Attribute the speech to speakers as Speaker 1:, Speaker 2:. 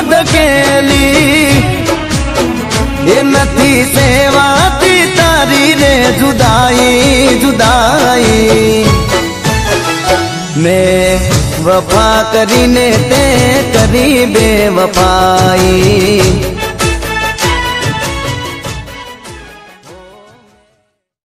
Speaker 1: धकेली ये नथी सेवाती तारी रे जुदाई जुदाई मैं वफा करीने ते करी बेवफाई।